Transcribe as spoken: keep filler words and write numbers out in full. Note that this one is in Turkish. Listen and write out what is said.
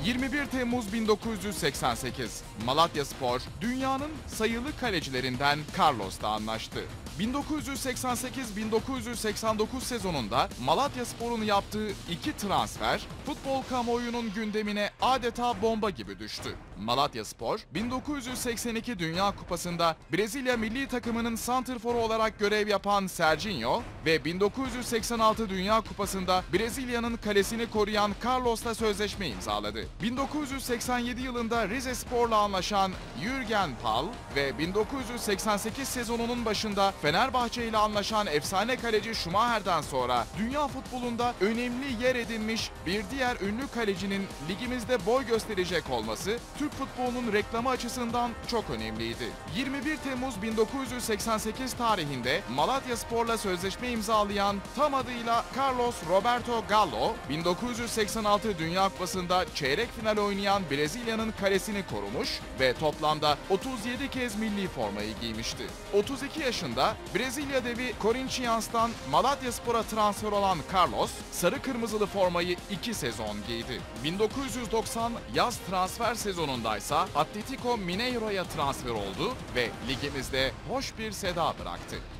yirmi bir Temmuz bin dokuz yüz seksen sekiz, Malatyaspor dünyanın sayılı kalecilerinden Carlos'la anlaştı. bin dokuz yüz seksen sekiz bin dokuz yüz seksen dokuz sezonunda Malatyaspor'un yaptığı iki transfer futbol kamuoyunun gündemine adeta bomba gibi düştü. Malatyaspor, bin dokuz yüz seksen iki Dünya Kupası'nda Brezilya milli takımının santrforu olarak görev yapan Serginho ve bin dokuz yüz seksen altı Dünya Kupası'nda Brezilya'nın kalesini koruyan Carlos'la sözleşme imzaladı. bin dokuz yüz seksen yedi yılında Rizespor'la anlaşan Jürgen Pal ve bin dokuz yüz seksen sekiz sezonunun başında Fenerbahçe ile anlaşan efsane kaleci Schumacher'den sonra dünya futbolunda önemli yer edinmiş bir diğer ünlü kalecinin ligimizde boy gösterecek olması Türk futbolunun reklamı açısından çok önemliydi. yirmi bir Temmuz bin dokuz yüz seksen sekiz tarihinde Malatyaspor'la sözleşme imzalayan tam adıyla Carlos Roberto Gallo, bin dokuz yüz seksen altı Dünya Kupası'nda çeyrek final oynayan Brezilya'nın kalesini korumuş ve toplamda otuz yedi kez milli formayı giymişti. otuz iki yaşında Brezilya devi Corinthians'tan Malatyaspor'a transfer olan Carlos, sarı kırmızılı formayı iki sezon giydi. bin dokuz yüz doksan yaz transfer sezonundaysa Atletico Mineiro'ya transfer oldu ve ligimizde hoş bir seda bıraktı.